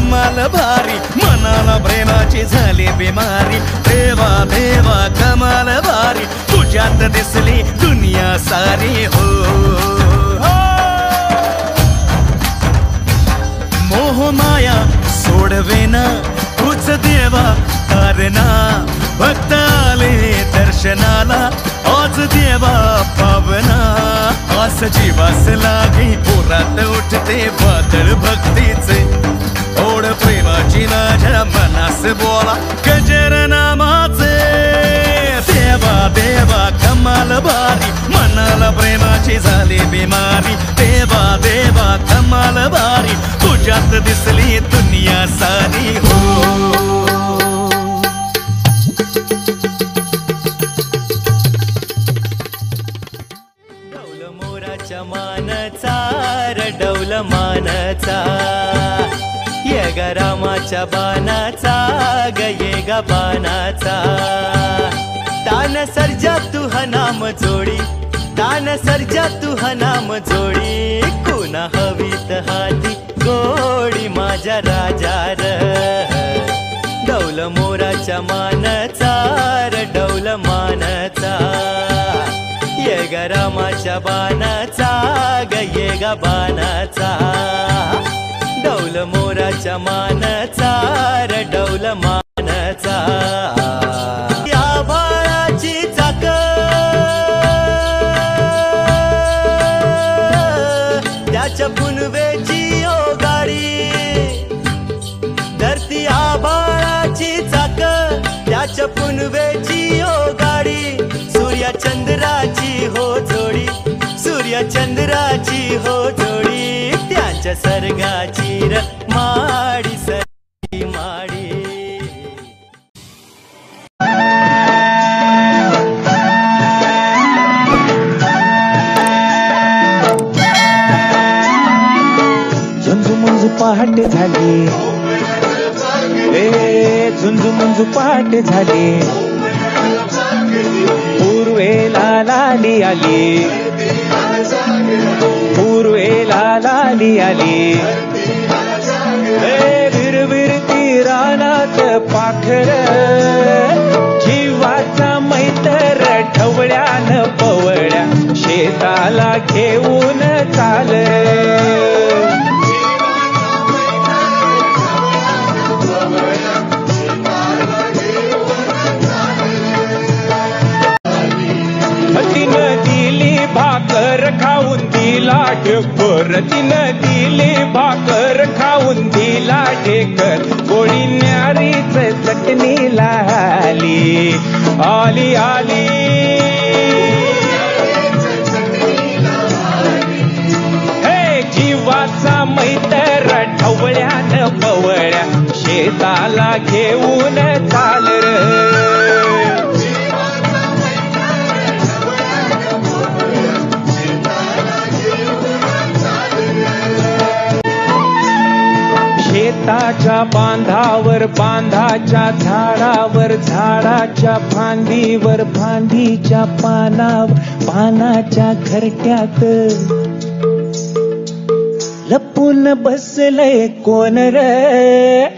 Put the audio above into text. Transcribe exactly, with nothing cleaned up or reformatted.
कमाल भारी, मनाला प्रेमाची झाली बिमारी। देवा देवा कमाल भारी, तुझ्यात दिसली दुनिया सारी हो। मोह माया सोडवेना तूच देवा तारणा, भक्त आले दर्शनाला आज देवा पावना। आस जीवास लागे पुरात उठते वादळ भक्तीचे, ओढ प्रेमाची माझ्या मनास बोला गजर नामाचे। देवा देवा कमाल भारी, मनाला प्रेमाची झाली बिमारी। देवा देवा कमाल भारी, तुझ्यात दिसली दुनिया सारी हो। मोराच्या मानचा रडवल मानचा, ये ग रामाच्या बाणाचा ग ये ग बाणाचा। तान सर्जा तू हा नाम जोडी, तान सर्जा तू हा नाम जोडी। कुणा हवीत हाती गोडी माझ्या राजा र, डौल मोराच्या मानचा रडवल मानचा। ये ग रामाच्या बाणाचा ग ये ग बाणाचा, डौल मोराच्या मानचा रडौल मानचा। या बाळाची चाक त्याच्या पुनवेची ओ गाडी, धरती या बाळाची चाक त्याच्या पुनवेची ओ गाडी। सूर्या चंद्राची हो जोडी, सूर्या चंद्राची हो जोडी। त्यांच्या सर्गाची र माडी सरी माडी। झुंजू मुंजू पहाटे झाली, ए झुंजू मुंजू पहाटे झाली। पूर्वेला लाली आली, पूर्वेला लाली आली। विरविरती रानात पाखर, जीवाचा मैत्र ढवळ्यान पवळ्या शेताला घेऊन चाल। भाकर खाऊन दिला ढेकर, तिनं दिली भाकर खाऊन दिला ढेकर। गोळी न्यारीच चटणीला आली, आली आली। हे जीवाचा मैत्र ढवळ्यान पवळ्या शेताला घेऊन चाल र। शेताच्या बांधावर बांधाच्या झाडावर, झाडाच्या फांदीवर फांदीच्या पानावर, पानाच्या घरट्यात लपून बसलंय कोण रे।